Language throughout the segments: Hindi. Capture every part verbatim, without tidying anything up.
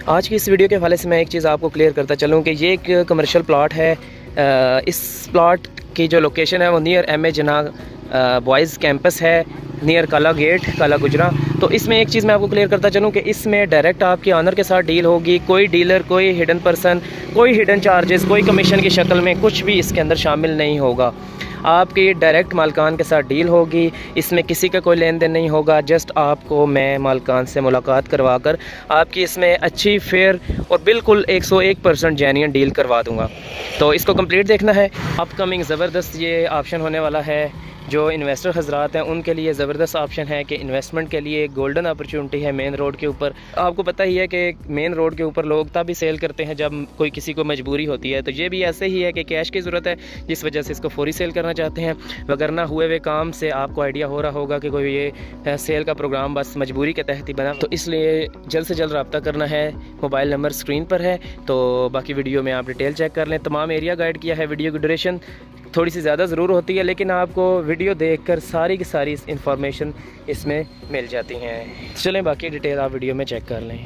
आज की इस वीडियो के हवाले से मैं एक चीज़ आपको क्लियर करता चलूँ कि ये एक कमर्शियल प्लॉट है। इस प्लॉट की जो लोकेशन है वो near M A Jana boys campus है, नियर काला गेट, काला गुजरा। तो इसमें एक चीज़ मैं आपको क्लियर करता चलूँ कि इसमें डायरेक्ट आपके ऑनर के साथ डील होगी। कोई डीलर, कोई हिडन पर्सन, कोई हिडन चार्जेस, कोई कमीशन की शक्ल में कुछ भी इसके अंदर शामिल नहीं होगा। आपकी डायरेक्ट मालकान के साथ डील होगी। इसमें किसी का कोई लेन देन नहीं होगा। जस्ट आपको मैं मालकान से मुलाकात करवा कर आपकी इसमें अच्छी, फेयर और बिल्कुल एक सौ एक परसेंट जेन्युइन डील करवा दूँगा। तो इसको कंप्लीट देखना है। अपकमिंग ज़बरदस्त ये ऑप्शन होने वाला है। जो इन्वेस्टर हजरात हैं उनके लिए ज़बरदस्त ऑप्शन है कि इन्वेस्टमेंट के लिए गोल्डन अपॉर्चुनिटी है मेन रोड के ऊपर। आपको पता ही है कि मेन रोड के ऊपर लोग तभी सेल करते हैं जब कोई किसी को मजबूरी होती है। तो ये भी ऐसे ही है कि कैश की ज़रूरत है, जिस वजह से इसको फौरी सेल करना चाहते हैं। वगरना हुए हुए काम से आपको आइडिया हो रहा होगा कि कोई ये सेल का प्रोग्राम बस मजबूरी के तहत ही बना। तो इसलिए जल्द से जल्द रब्ता करना है। मोबाइल नंबर स्क्रीन पर है, तो बाकी वीडियो में आप डिटेल चेक कर लें। तमाम एरिया गाइड किया है। वीडियो की ड्यूरेशन थोड़ी सी ज़्यादा ज़रूर होती है, लेकिन आपको वीडियो देखकर सारी की सारी इन्फॉर्मेशन इसमें मिल जाती हैं। चलें बाकी डिटेल आप वीडियो में चेक कर लें।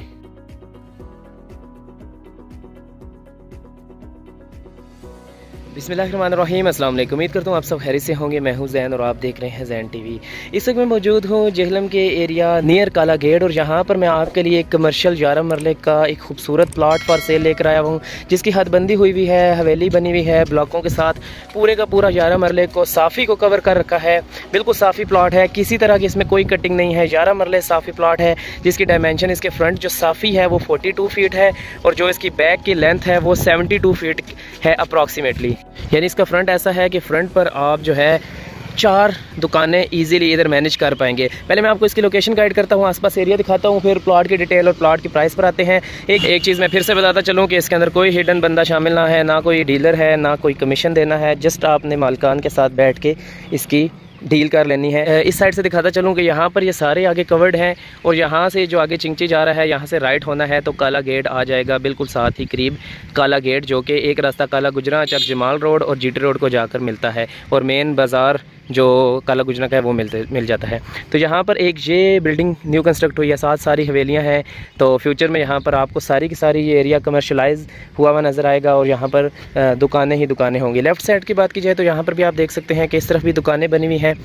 बिस्मिल्लाहिर्रहमानिर्रहीम। अस्सलाम वालेकुम। उम्मीद करता हूँ आप सब खैरियत से होंगे। मैं हूँ जैन और आप देख रहे हैं जैन टीवी। इस वक्त मैं मौजूद हूँ जेहलम के एरिया नियर काला गेट, और यहाँ पर मैं आपके लिए एक कमर्शियल ग्यारह मरले का एक खूबसूरत प्लॉट फॉर सेल लेकर आया हूँ, जिसकी हदबंदी हुई हुई है, हवेली बनी हुई है ब्लॉकों के साथ। पूरे का पूरा ग्यारह मरले को साफ़ी को कवर कर रखा है। बिल्कुल साफ़ी प्लॉट है, किसी तरह की इसमें कोई कटिंग नहीं है। ग्यारह मरले साफ़ी प्लॉट है, जिसकी डायमेंशन इसके फ्रंट जो साफ़ी है वो बयालीस फीट है, और जो इसकी बैक की लेंथ है वो बहत्तर फीट है अप्रॉक्सीमेटली। यानी इसका फ्रंट ऐसा है कि फ्रंट पर आप जो है चार दुकानें इजीली इधर मैनेज कर पाएंगे। पहले मैं आपको इसकी लोकेशन गाइड करता हूँ, आसपास एरिया दिखाता हूँ, फिर प्लॉट की डिटेल और प्लॉट की प्राइस पर आते हैं। एक एक चीज़ मैं फिर से बताता चलूँ कि इसके अंदर कोई हिडन बंदा शामिल ना है, ना कोई डीलर है, ना कोई कमीशन देना है। जस्ट आपने मालकान के साथ बैठ के इसकी डील कर लेनी है। इस साइड से दिखाता चलूँ कि यहाँ पर ये सारे आगे कवर्ड हैं, और यहाँ से जो आगे चिंची जा रहा है यहाँ से राइट होना है तो काला गेट आ जाएगा बिल्कुल साथ ही करीब काला गेट, जो कि एक रास्ता काला गुजरा, चक जमाल रोड और जीटी रोड को जाकर मिलता है, और मेन बाज़ार जो काला गुजरा का है वो मिलते मिल जाता है। तो यहाँ पर एक ये बिल्डिंग न्यू कंस्ट्रक्ट हुई है, साथ सारी हवेलियाँ हैं। तो फ्यूचर में यहाँ पर आपको सारी की सारी ये एरिया कमर्शलाइज हुआ हुआ नज़र आएगा, और यहाँ पर दुकानें ही दुकानें होंगी। लेफ़्ट साइड की बात की जाए तो यहाँ पर भी आप देख सकते हैं कि इस तरफ भी दुकानें बनी हुई हैं।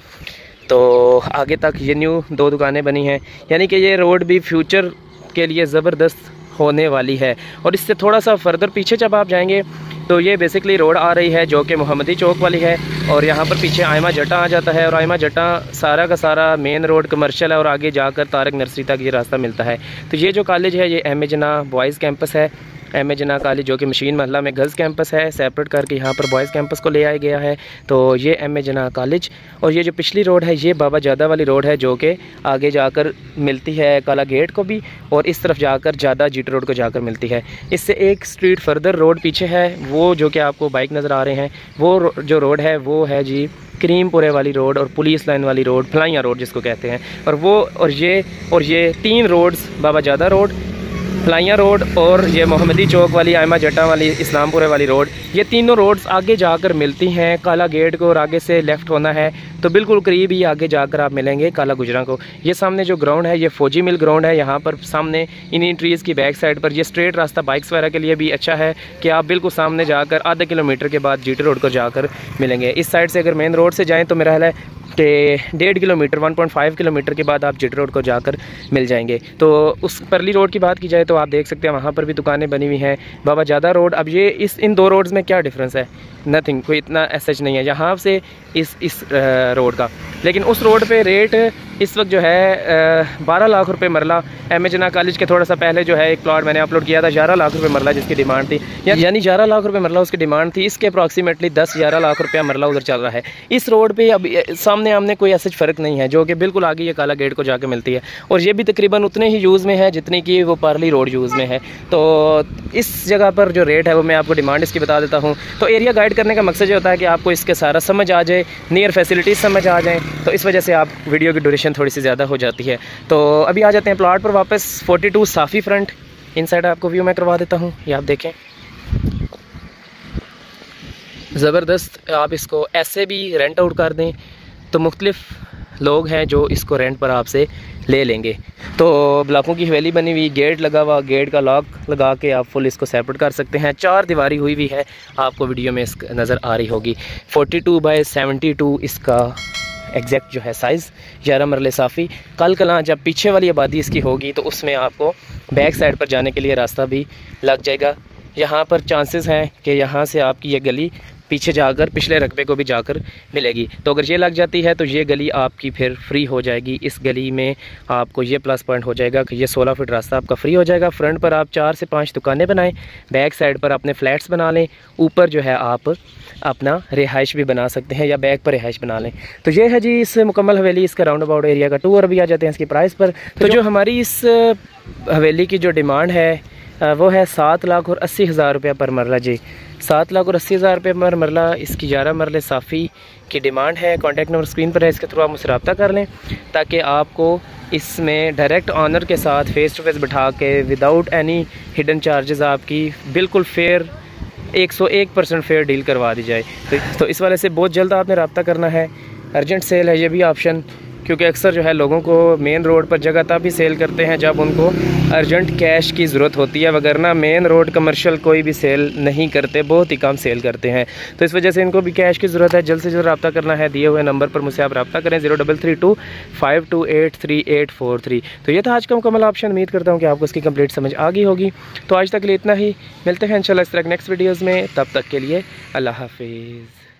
तो आगे तक ये न्यू दो दुकानें बनी हैं, यानी कि ये रोड भी फ्यूचर के लिए ज़बरदस्त होने वाली है। और इससे थोड़ा सा फर्दर पीछे जब आप जाएंगे तो ये बेसिकली रोड आ रही है जो कि मोहम्मदी चौक वाली है, और यहाँ पर पीछे आयमा जट्टा आ जाता है, और आयमा जट्टा सारा का सारा मेन रोड कमर्शियल है, और आगे जाकर तारक नर्सरी तक ये रास्ता मिलता है। तो ये जो कॉलेज है ये M A Jana boys campus है। एम ए जना कॉलेज जो कि मशीन महल्ला में गर्ल्स कैंपस है, सेपरेट करके यहाँ पर बॉयज़ कैंपस को ले आया गया है। तो ये एम ए जना कॉलेज, और ये जो पिछली रोड है ये बाबा जादा वाली रोड है, जो कि आगे जाकर मिलती है काला गेट को भी, और इस तरफ जाकर ज़्यादा जीटी रोड को जाकर मिलती है। इससे एक स्ट्रीट फर्दर रोड पीछे है, वो जो कि आपको बाइक नज़र आ रहे हैं, वो जो रोड है वो है जी क्रीमपुरे वाली रोड और पुलिस लाइन वाली रोड, फलाइया रोड जिसको कहते हैं। और वो और ये और ये तीन रोड्स, बाबा जादा रोड, फलाइया रोड और ये मोहम्मदी चौक वाली, आयमा जट्टा वाली, इस्लामपुरे वाली रोड, ये तीनों रोड्स आगे जाकर मिलती हैं काला गेट को, और आगे से लेफ़्ट होना है तो बिल्कुल करीब ही आगे जाकर आप मिलेंगे काला गुजरा को। ये सामने जो ग्राउंड है ये फौजी मिल ग्राउंड है। यहाँ पर सामने इन्हीं ट्रीज़ की बैक साइड पर ये स्ट्रेट रास्ता बाइक्स वगैरह के लिए भी अच्छा है कि आप बिल्कुल सामने जाकर आधा किलोमीटर के बाद जीटी रोड को जाकर मिलेंगे। इस साइड से अगर मेन रोड से जाएँ तो मेरा ख्याल है कि डेढ़ kilometre one point five kilometre के बाद आप जीटी रोड को जाकर मिल जाएंगे। तो उस परली रोड की बात की जाए तो आप देख सकते हैं वहाँ पर भी दुकानें बनी हुई हैं। बाबा जादा रोड, अब ये इस इन दो रोड्स में क्या डिफरेंस है? नथिंग, कोई इतना एसएच नहीं है यहाँ से इस इस रोड का। लेकिन उस रोड पे रेट इस वक्त जो है बारह लाख रुपए मरला। एम ए जना कॉलेज के थोड़ा सा पहले जो है एक प्लॉट मैंने अपलोड किया था, ग्यारह लाख रुपए मरला जिसकी डिमांड थी, या, यानी ग्यारह लाख रुपए मरला उसकी डिमांड थी। इसके अप्रॉक्सीमेटली दस ग्यारह लाख रुपया मरला उधर चल रहा है। इस रोड पे अब सामने आमने कोई ऐसा फ़र्क नहीं है, जो कि बिल्कुल आगे ये काला गेट को जाके मिलती है, और ये भी तकरीबन उतने ही यूज़ में है जितनी कि वो पार्ली रोड यूज़ में है। तो इस जगह पर जो रेट है वो मैं आपको डिमांड इसकी बता देता हूँ। तो एरिया गाइड करने का मकसद ये होता है कि आपको इसके सारा समझ आ जाए, नियर फैसिलिटीज़ समझ आ जाए, तो इस वजह से आप वीडियो की ड्यूरेशन थोड़ी सी ज़्यादा हो जाती है। तो अभी आ जाते हैं प्लॉट पर वापस। बयालीस साफ़ी फ्रंट, इन साइड आपको व्यू मैं करवा देता हूँ, ये आप देखें ज़बरदस्त। आप इसको ऐसे भी रेंट आउट कर दें तो मुख्तलिफ लोग हैं जो इसको रेंट पर आपसे ले लेंगे। तो ब्लॉकों की हवेली बनी हुई, गेट लगा हुआ, गेट का लॉक लगा के आप फुल इसको सेपरेट कर सकते हैं। चार दीवारी हुई हुई है, आपको वीडियो में नज़र आ रही होगी। Forty two by seventy two इसका एग्जैक्ट जो है साइज़, ग्यारह मरले साफ़ी। कल कला जब पीछे वाली आबादी इसकी होगी तो उसमें आपको बैक साइड पर जाने के लिए रास्ता भी लग जाएगा। यहाँ पर चांसेस हैं कि यहाँ से आपकी ये गली पीछे जाकर पिछले रकबे को भी जाकर मिलेगी। तो अगर ये लग जाती है तो ये गली आपकी फिर फ्री हो जाएगी। इस गली में आपको ये प्लस पॉइंट हो जाएगा कि ये सोलह फीट रास्ता आपका फ्री हो जाएगा। फ्रंट पर आप चार से पाँच दुकानें बनाएं, बैक साइड पर अपने फ्लैट्स बना लें, ऊपर जो है आप अपना रिहाइश भी बना सकते हैं या बैक पर रिहाइश बना लें। तो ये है जी इस मुकम्मल हवेली, इसका राउंड अबाउट एरिया का टूर। अभी आ जाते हैं इसकी प्राइस पर। तो जो हमारी इस हवेली की जो डिमांड है वो है सात लाख और अस्सी हज़ार रुपये पर मरला जी। सात लाख और अस्सी हज़ार रुपये पर मरला इसकी ग्यारह मरले साफ़ी की डिमांड है। कॉन्टैक्ट नंबर स्क्रीन पर है, इसके थ्रू आप मुझसे रब्ता कर लें ताकि आपको इसमें डायरेक्ट ऑनर के साथ फ़ेस टू फेस बिठा के विदाउट एनी हिडन चार्जेस आपकी बिल्कुल फेयर एक सौ एक परसेंट फेयर डील करवा दी जाए। तो, तो इस वाले से बहुत जल्द आपने रब्ता करना है। अर्जेंट सेल है ये भी ऑप्शन, क्योंकि अक्सर जो है लोगों को मेन रोड पर जगह तब भी सेल करते हैं जब उनको अर्जेंट कैश की ज़रूरत होती है, वगरना मेन रोड कमर्शियल कोई भी सेल नहीं करते, बहुत ही कम सेल करते हैं। तो इस वजह से इनको भी कैश की ज़रूरत है। जल्द से जल्द रब्ता करना है, दिए हुए नंबर पर मुझसे आप रब्ता करें zero double three two five two eight three eight four three. तो ये था आज का मुकम्मल ऑप्शन। उम्मीद करता हूँ कि आपको इसकी कंप्लीट समझ आ गई होगी। तो आज तक के लिए इतना ही, मिलते हैं इंशाल्लाह इस तरह नेक्स्ट वीडियोज़ में। तब तक के लिए अल्लाह हाफिज़।